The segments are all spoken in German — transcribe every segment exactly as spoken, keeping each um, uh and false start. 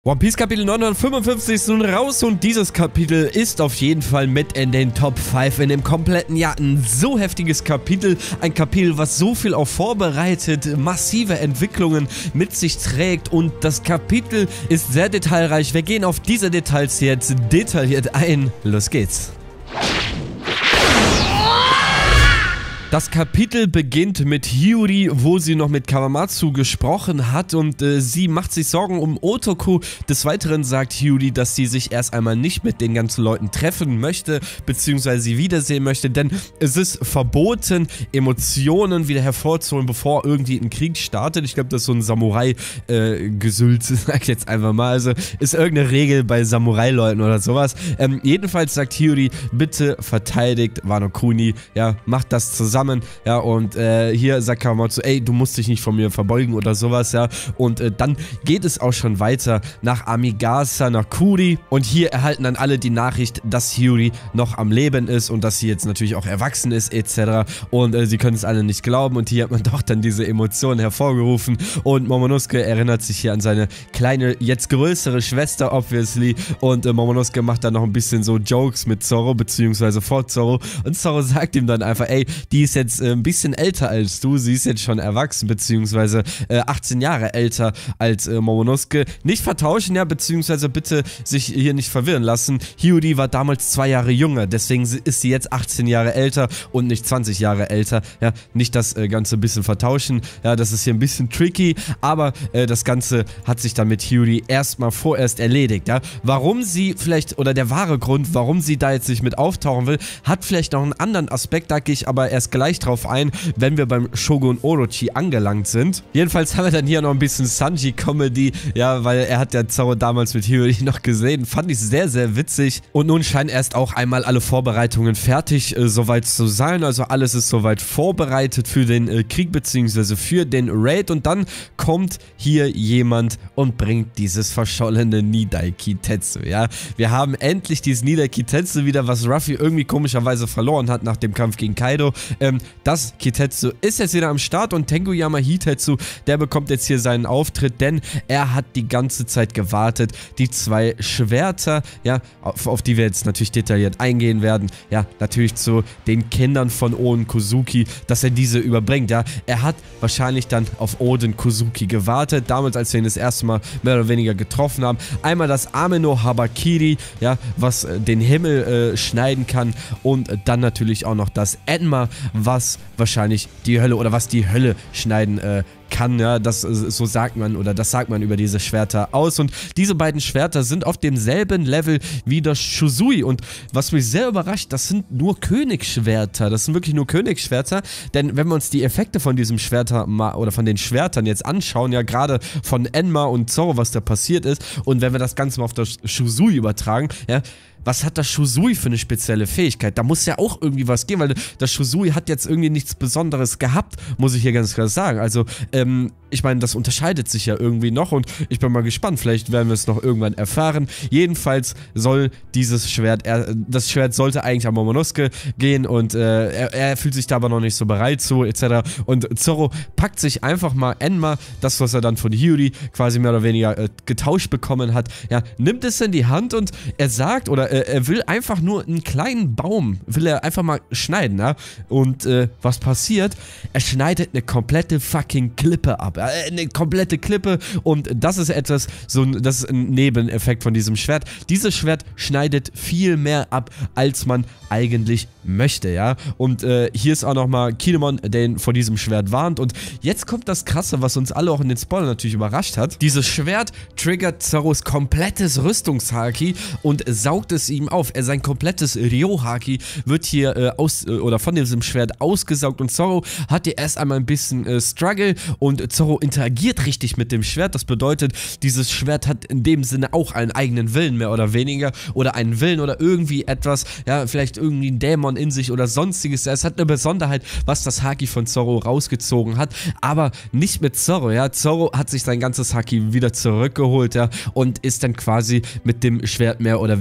One Piece Kapitel neunhundertfünfundfünfzig ist nun raus und dieses Kapitel ist auf jeden Fall mit in den Top fünf in dem kompletten Jahr. Ein so heftiges Kapitel, ein Kapitel, was so viel auch vorbereitet, massive Entwicklungen mit sich trägt und das Kapitel ist sehr detailreich. Wir gehen auf diese Details jetzt detailliert ein. Los geht's. Das Kapitel beginnt mit Hiyori, wo sie noch mit Kawamatsu gesprochen hat und äh, sie macht sich Sorgen um Otoko. Des Weiteren sagt Hiyori, dass sie sich erst einmal nicht mit den ganzen Leuten treffen möchte, beziehungsweise sie wiedersehen möchte, denn es ist verboten, Emotionen wieder hervorzuholen, bevor irgendwie ein Krieg startet. Ich glaube, das ist so ein Samurai-Gesülz, äh, sag ich jetzt einfach mal. Also ist irgendeine Regel bei Samurai-Leuten oder sowas. Ähm, jedenfalls sagt Hiyori, bitte verteidigt Wano Kuni, ja, macht das zusammen. Ja, und äh, hier sagt Kawamatsu, ey, du musst dich nicht von mir verbeugen oder sowas, ja, und äh, dann geht es auch schon weiter nach Amigasa, nach Kuri und hier erhalten dann alle die Nachricht, dass Hiyori noch am Leben ist und dass sie jetzt natürlich auch erwachsen ist, et cetera und äh, sie können es alle nicht glauben und hier hat man doch dann diese Emotionen hervorgerufen und Momonosuke erinnert sich hier an seine kleine, jetzt größere Schwester, obviously, und äh, Momonosuke macht dann noch ein bisschen so Jokes mit Zoro, beziehungsweise vor Zoro und Zoro sagt ihm dann einfach, ey, die ist jetzt äh, ein bisschen älter als du, sie ist jetzt schon erwachsen, beziehungsweise äh, achtzehn Jahre älter als äh, Momonosuke. Nicht vertauschen, ja, beziehungsweise bitte sich hier nicht verwirren lassen. Hiyori war damals zwei Jahre jünger, deswegen ist sie jetzt achtzehn Jahre älter und nicht zwanzig Jahre älter, ja, nicht das äh, Ganze ein bisschen vertauschen, ja, das ist hier ein bisschen tricky, aber äh, das Ganze hat sich dann mit Hiyori erstmal vorerst erledigt, ja. Warum sie vielleicht, oder der wahre Grund, warum sie da jetzt nicht mit auftauchen will, hat vielleicht noch einen anderen Aspekt, da gehe ich aber erst gleich drauf ein, wenn wir beim Shogun Orochi angelangt sind. Jedenfalls haben wir dann hier noch ein bisschen Sanji-Comedy, ja, weil er hat ja Zoro damals mit Hiyori noch gesehen. Fand ich sehr, sehr witzig. Und nun scheinen erst auch einmal alle Vorbereitungen fertig äh, soweit zu sein. Also alles ist soweit vorbereitet für den äh, Krieg bzw. für den Raid. Und dann kommt hier jemand und bringt dieses verschollene Nidai Kitetsu, ja. Wir haben endlich dieses Nidai Kitetsu wieder, was Ruffy irgendwie komischerweise verloren hat nach dem Kampf gegen Kaido. Ähm, das Kitetsu ist jetzt wieder am Start und Tenguyama Hitetsu, der bekommt jetzt hier seinen Auftritt, denn er hat die ganze Zeit gewartet, die zwei Schwerter, ja, auf, auf die wir jetzt natürlich detailliert eingehen werden, ja, natürlich zu den Kindern von Oden Kozuki, dass er diese überbringt, ja. Er hat wahrscheinlich dann auf Oden Kozuki gewartet, damals, als wir ihn das erste Mal mehr oder weniger getroffen haben. Einmal das Ameno Habakiri, ja, was äh, den Himmel äh, schneiden kann und äh, dann natürlich auch noch das Enma, was wahrscheinlich die Hölle oder was die Hölle schneiden äh, kann, ja, das so sagt man oder das sagt man über diese Schwerter aus und diese beiden Schwerter sind auf demselben Level wie das Shusui und was mich sehr überrascht, das sind nur Königsschwerter, das sind wirklich nur Königsschwerter, denn wenn wir uns die Effekte von diesem Schwerter mal oder von den Schwertern jetzt anschauen, ja, gerade von Enma und Zoro, was da passiert ist und wenn wir das Ganze mal auf das Shusui übertragen, ja, was hat das Shusui für eine spezielle Fähigkeit? Da muss ja auch irgendwie was gehen, weil das Shusui hat jetzt irgendwie nichts Besonderes gehabt, muss ich hier ganz klar sagen. Also, ähm, ich meine, das unterscheidet sich ja irgendwie noch und ich bin mal gespannt, vielleicht werden wir es noch irgendwann erfahren. Jedenfalls soll dieses Schwert, er, das Schwert sollte eigentlich an Momonosuke gehen und äh, er, er fühlt sich da aber noch nicht so bereit zu, et cetera. Und Zoro packt sich einfach mal Enma, das, was er dann von Hiyori quasi mehr oder weniger äh, getauscht bekommen hat, ja, nimmt es in die Hand und er sagt, oder äh, er will einfach nur einen kleinen Baum, will er einfach mal schneiden, ja, und äh, was passiert? Er schneidet eine komplette fucking Klippe ab, eine komplette Klippe und das ist etwas, so ein, das ist ein Nebeneffekt von diesem Schwert. Dieses Schwert schneidet viel mehr ab, als man eigentlich möchte, ja. Und äh, hier ist auch nochmal Kinemon, der ihn vor diesem Schwert warnt und jetzt kommt das Krasse, was uns alle auch in den Spoilern natürlich überrascht hat. Dieses Schwert triggert Zoros komplettes Rüstungshaki und saugt es ihm auf. Er, sein komplettes Ryo-Haki wird hier äh, aus, äh, oder von diesem Schwert ausgesaugt und Zoro hat hier erst einmal ein bisschen äh, Struggle und Zoro interagiert richtig mit dem Schwert. Das bedeutet, dieses Schwert hat in dem Sinne auch einen eigenen Willen, mehr oder weniger, oder einen Willen oder irgendwie etwas, ja, vielleicht irgendwie ein Dämon in sich oder sonstiges. Es hat eine Besonderheit, was das Haki von Zoro rausgezogen hat, aber nicht mit Zoro, ja. Zoro hat sich sein ganzes Haki wieder zurückgeholt, ja, und ist dann quasi mit dem Schwert mehr oder weniger für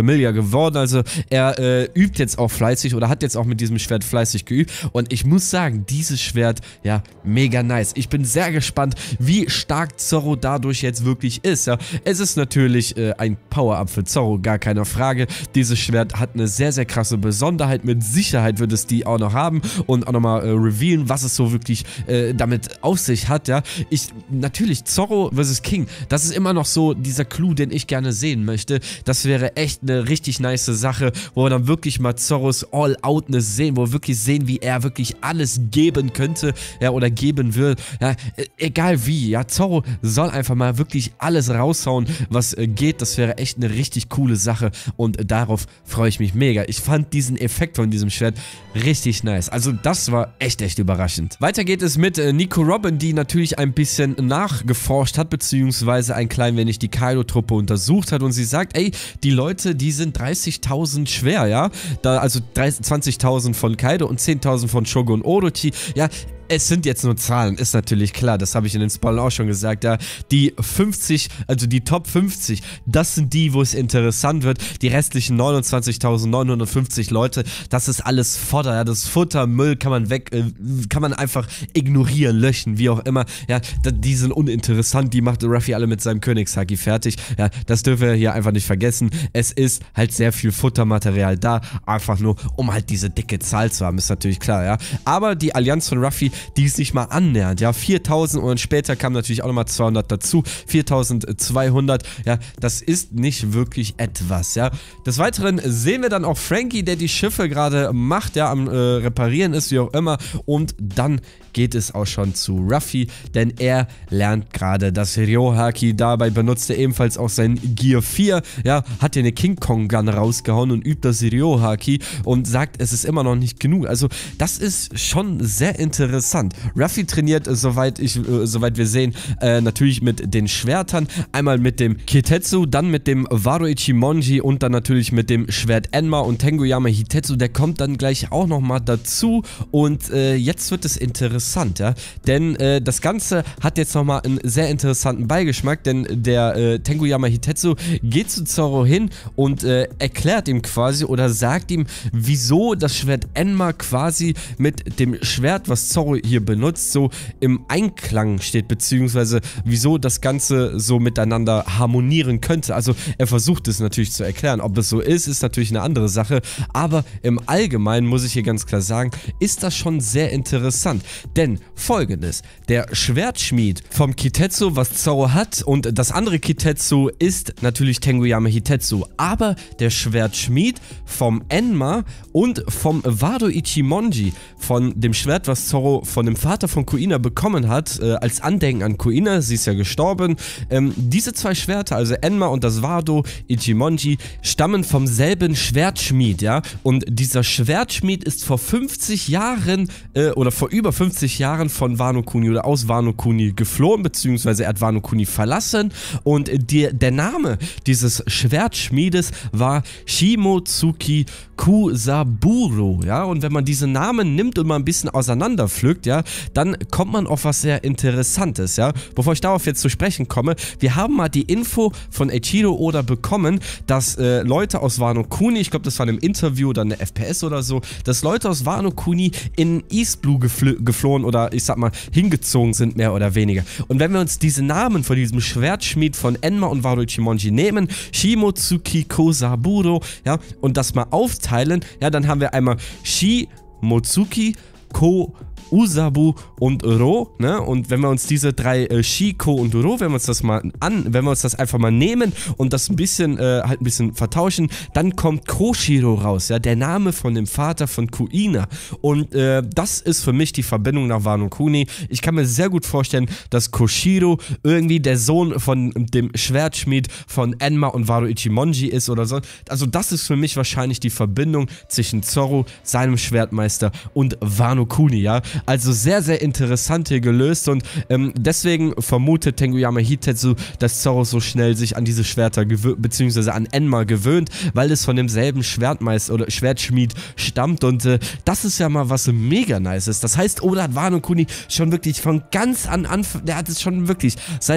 Familiar geworden, also er äh, übt jetzt auch fleißig oder hat jetzt auch mit diesem Schwert fleißig geübt und ich muss sagen, dieses Schwert, ja, mega nice. Ich bin sehr gespannt, wie stark Zorro dadurch jetzt wirklich ist, ja. Es ist natürlich äh, ein Power-Up für Zorro, gar keine Frage. Dieses Schwert hat eine sehr, sehr krasse Besonderheit, mit Sicherheit wird es die auch noch haben und auch nochmal äh, revealen, was es so wirklich äh, damit auf sich hat, ja. Ich, natürlich, Zorro versus. King, das ist immer noch so dieser Clou, den ich gerne sehen möchte. Das wäre echt eine richtig nice Sache, wo wir dann wirklich mal Zorros All-Outness sehen, wo wir wirklich sehen, wie er wirklich alles geben könnte, ja, oder geben will, ja, egal wie, ja, Zorro soll einfach mal wirklich alles raushauen, was äh, geht. Das wäre echt eine richtig coole Sache und äh, darauf freue ich mich mega. Ich fand diesen Effekt von diesem Schwert richtig nice. Also das war echt, echt überraschend. Weiter geht es mit äh, Nico Robin, die natürlich ein bisschen nachgeforscht hat, beziehungsweise ein klein wenig die Kaido-Truppe untersucht hat und sie sagt, ey, die Leute, die sind dreißigtausend schwer, ja, da, also zwanzigtausend von Kaido und zehntausend von Shogun Orochi, ja, es sind jetzt nur Zahlen, ist natürlich klar, das habe ich in den Spoilern auch schon gesagt, ja, die fünfzig, also die Top fünfzig, das sind die, wo es interessant wird, die restlichen neunundzwanzigtausendneunhundertfünfzig Leute, das ist alles Fodder, ja, das Futter, Müll kann man weg, äh, kann man einfach ignorieren, löschen, wie auch immer, ja, die sind uninteressant, die macht Ruffy alle mit seinem Königshaki fertig, ja, das dürfen wir hier einfach nicht vergessen, es ist halt sehr viel Futtermaterial da, einfach nur, um halt diese dicke Zahl zu haben, ist natürlich klar, ja, aber die Allianz von Ruffy, die ist nicht mal annähernd, ja, viertausend und später kam natürlich auch nochmal zweihundert dazu, viertausendzweihundert, ja, das ist nicht wirklich etwas, ja. Des Weiteren sehen wir dann auch Franky, der die Schiffe gerade macht, ja, am äh, Reparieren ist, wie auch immer, und dann geht es auch schon zu Ruffy, denn er lernt gerade das Ryohaki, dabei benutzt er ebenfalls auch sein Gear vier, ja, hat hier eine King Kong Gun rausgehauen und übt das Ryohaki und sagt, es ist immer noch nicht genug, also das ist schon sehr interessant. Ruffy trainiert, äh, soweit, ich, äh, soweit wir sehen, äh, natürlich mit den Schwertern, einmal mit dem Kitetsu, dann mit dem Wado Ichimonji und dann natürlich mit dem Schwert Enma und Tenguyama Hitetsu, der kommt dann gleich auch nochmal dazu und äh, jetzt wird es interessant. Ja? Denn äh, das Ganze hat jetzt nochmal einen sehr interessanten Beigeschmack, denn der äh, Tenguyama Hitetsu geht zu Zorro hin und äh, erklärt ihm quasi oder sagt ihm, wieso das Schwert Enma quasi mit dem Schwert, was Zorro hier benutzt, so im Einklang steht, beziehungsweise wieso das Ganze so miteinander harmonieren könnte. Also er versucht es natürlich zu erklären. Ob es so ist, ist natürlich eine andere Sache, aber im Allgemeinen muss ich hier ganz klar sagen, ist das schon sehr interessant. Denn folgendes, der Schwertschmied vom Kitetsu, was Zorro hat, und das andere Kitetsu ist natürlich Tenguyama Hitetsu, aber der Schwertschmied vom Enma und vom Wado Ichimonji, von dem Schwert, was Zorro von dem Vater von Kuina bekommen hat, äh, als Andenken an Kuina, sie ist ja gestorben, ähm, diese zwei Schwerter, also Enma und das Wado Ichimonji, stammen vom selben Schwertschmied, ja, und dieser Schwertschmied ist vor fünfzig Jahren, äh, oder vor über fünfzig Jahren von Wano Kuni oder aus Wano Kuni geflohen, beziehungsweise er hat Wano Kuni verlassen und die, der Name dieses Schwertschmiedes war Shimotsuki Kusaburo, ja, und wenn man diese Namen nimmt und mal ein bisschen auseinander pflückt, ja, dann kommt man auf was sehr Interessantes, ja. Bevor ich darauf jetzt zu sprechen komme, wir haben mal die Info von Eiichiro Oda bekommen, dass äh, Leute aus Wano Kuni, ich glaube, das war in einem Interview oder eine F P S oder so, dass Leute aus Wano Kuni in East Blue gefl geflohen oder ich sag mal hingezogen sind, mehr oder weniger. Und wenn wir uns diese Namen von diesem Schwertschmied von Enma und Wado Ichimonji nehmen, Shimotsuki Kusaburo, ja, und das mal aufteilen, ja, dann haben wir einmal Shimotsuki Ko Usabu und Ro, ne? Und wenn wir uns diese drei äh, Shi, Ko und Ro, wenn wir uns das mal an, wenn wir uns das einfach mal nehmen und das ein bisschen, äh, halt ein bisschen vertauschen, dann kommt Koshiro raus, ja, der Name von dem Vater von Kuina. Und äh, das ist für mich die Verbindung nach Wano Kuni. Ich kann mir sehr gut vorstellen, dass Koshiro irgendwie der Sohn von dem Schwertschmied von Enma und Wado Ichimonji ist oder so. Also das ist für mich wahrscheinlich die Verbindung zwischen Zorro, seinem Schwertmeister, und Wano Kuni, ja. Also sehr, sehr interessant hier gelöst und ähm, deswegen vermutet Tenguyama Hitetsu, dass Zorro so schnell sich an diese Schwerter beziehungsweise an Enma gewöhnt, weil es von demselben Schwertmeister oder Schwertschmied stammt und äh, das ist ja mal was mega nice ist. Das heißt, Oda hat Wano Kuni schon wirklich von ganz an Anfang, der hat es schon wirklich seit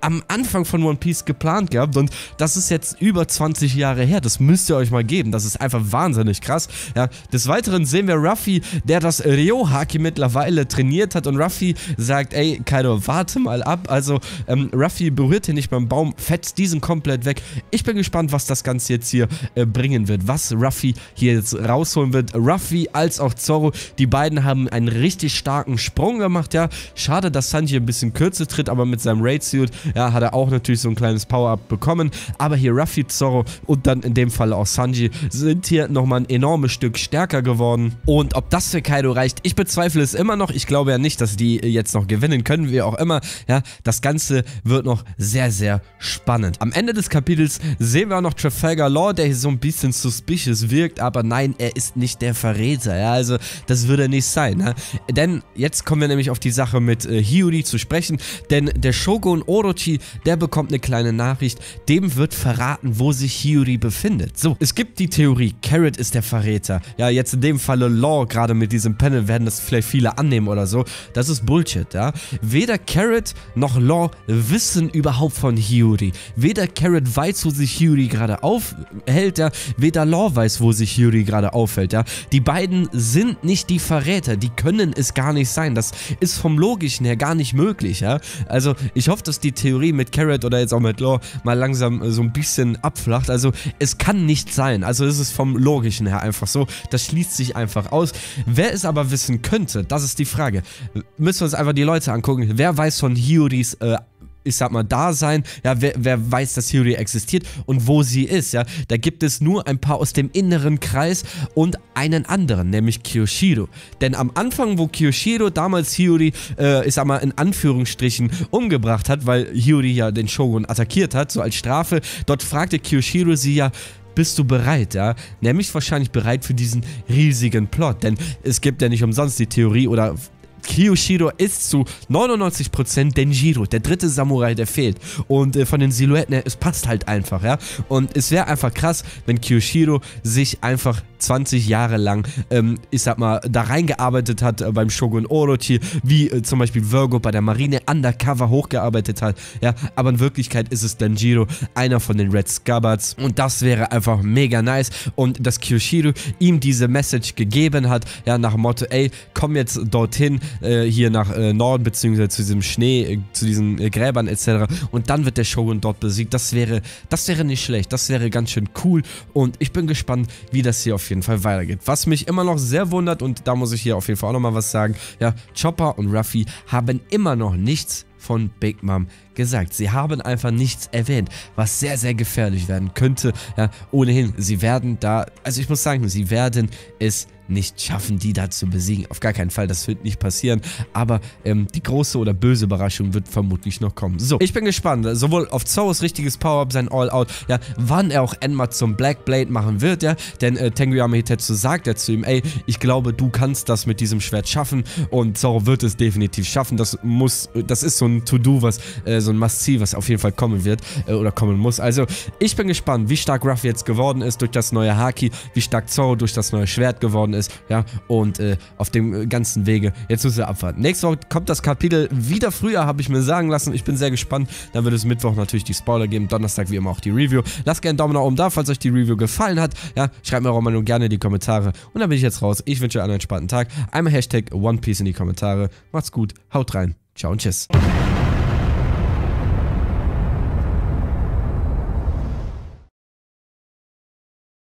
am Anfang von One Piece geplant gehabt und das ist jetzt über zwanzig Jahre her. Das müsst ihr euch mal geben. Das ist einfach wahnsinnig krass. Ja, des Weiteren sehen wir Ruffy, der das Ryo-Haki mittlerweile trainiert hat und Ruffy sagt, ey, Kaido, warte mal ab. Also, ähm, Ruffy berührt hier nicht beim Baum, fetzt diesen komplett weg. Ich bin gespannt, was das Ganze jetzt hier äh, bringen wird, was Ruffy hier jetzt rausholen wird. Ruffy als auch Zoro, die beiden haben einen richtig starken Sprung gemacht, ja. Schade, dass Sanji ein bisschen kürzer tritt, aber mit seinem Raid-Suit, ja, hat er auch natürlich so ein kleines Power-Up bekommen. Aber hier Ruffy, Zoro und dann in dem Fall auch Sanji sind hier nochmal ein enormes Stück stärker geworden. Und ob das für Kaido reicht, ich bezweifle es immer noch. Ich glaube ja nicht, dass die jetzt noch gewinnen können, wie auch immer. Ja, das Ganze wird noch sehr, sehr spannend. Am Ende des Kapitels sehen wir auch noch Trafalgar Law, der hier so ein bisschen suspicious wirkt, aber nein, er ist nicht der Verräter. Ja, also das würde nicht sein. Ne? Denn jetzt kommen wir nämlich auf die Sache mit äh, Hiyori zu sprechen, denn der Shogun Orochi, der bekommt eine kleine Nachricht, dem wird verraten, wo sich Hiyori befindet. So, es gibt die Theorie, Carrot ist der Verräter. Ja, jetzt in dem Falle Law, gerade mit diesem Panel werden das vielleicht viele annehmen oder so. Das ist Bullshit, ja. Weder Carrot noch Law wissen überhaupt von Hiyori. Weder Carrot weiß, wo sich Hiyori gerade aufhält, ja. Weder Law weiß, wo sich Hiyori gerade aufhält, ja. Die beiden sind nicht die Verräter, die können es gar nicht sein. Das ist vom Logischen her gar nicht möglich, ja. Also, ich hoffe, dass die Theorie mit Carrot oder jetzt auch mit Law mal langsam äh, so ein bisschen abflacht. Also, es kann nicht sein. Also, es ist vom Logischen her einfach so. Das schließt sich einfach aus. Wer es aber wissen könnte, das ist die Frage. Müssen wir uns einfach die Leute angucken. Wer weiß von Hiyoris äh, ich sag mal, Dasein, ja, wer, wer weiß, dass Hiyori existiert und wo sie ist, ja, da gibt es nur ein paar aus dem inneren Kreis und einen anderen, nämlich Kyoshiro, denn am Anfang, wo Kyoshiro damals Hiyori, äh, ich sag mal, in Anführungsstrichen umgebracht hat, weil Hiyori ja den Shogun attackiert hat, so als Strafe, dort fragte Kyoshiro sie ja, bist du bereit, ja? Nämlich wahrscheinlich bereit für diesen riesigen Plot, denn es gibt ja nicht umsonst die Theorie oder Kyoshiro ist zu neunundneunzig Prozent Denjiro, der dritte Samurai, der fehlt. Und äh, von den Silhouetten her, es passt halt einfach, ja. Und es wäre einfach krass, wenn Kyoshiro sich einfach zwanzig Jahre lang, ähm, ich sag mal, da reingearbeitet hat äh, beim Shogun Orochi, wie äh, zum Beispiel Virgo bei der Marine undercover hochgearbeitet hat, ja. Aber in Wirklichkeit ist es Denjiro, einer von den Red Scabbards. Und das wäre einfach mega nice. Und dass Kyoshiro ihm diese Message gegeben hat, ja, nach dem Motto, ey, komm jetzt dorthin, hier nach äh, Norden, beziehungsweise zu diesem Schnee, äh, zu diesen äh, Gräbern et cetera. Und dann wird der Shogun dort besiegt. Das wäre, das wäre nicht schlecht. Das wäre ganz schön cool. Und ich bin gespannt, wie das hier auf jeden Fall weitergeht. Was mich immer noch sehr wundert, und da muss ich hier auf jeden Fall auch nochmal was sagen, ja, Chopper und Ruffy haben immer noch nichts von Big Mom gesagt. Sie haben einfach nichts erwähnt, was sehr, sehr gefährlich werden könnte. Ja, ohnehin, sie werden da, also ich muss sagen, sie werden es nicht schaffen, die da zu besiegen. Auf gar keinen Fall, das wird nicht passieren. Aber ähm, die große oder böse Überraschung wird vermutlich noch kommen. So, ich bin gespannt, sowohl auf Zoros richtiges Power-Up, sein All-Out, ja, wann er auch Enma zum Black Blade machen wird, ja, denn äh, Tenguyama Hitetsu sagt ja zu ihm, ey, ich glaube, du kannst das mit diesem Schwert schaffen und Zoro wird es definitiv schaffen. Das muss, das ist so ein To-Do, was, äh, so ein Must-See, was auf jeden Fall kommen wird, äh, oder kommen muss. Also, ich bin gespannt, wie stark Ruffy jetzt geworden ist durch das neue Haki, wie stark Zoro durch das neue Schwert geworden ist, ja, und äh, auf dem ganzen Wege, jetzt müssen wir abwarten. Nächste Woche kommt das Kapitel wieder früher, habe ich mir sagen lassen. Ich bin sehr gespannt. Dann wird es Mittwoch natürlich die Spoiler geben, Donnerstag wie immer auch die Review. Lasst gerne einen Daumen nach oben da, falls euch die Review gefallen hat. Ja, schreibt mir auch mal nur gerne in die Kommentare. Und dann bin ich jetzt raus. Ich wünsche euch einen entspannten Tag. Einmal Hashtag One Piece in die Kommentare. Macht's gut, haut rein. Ciao und tschüss.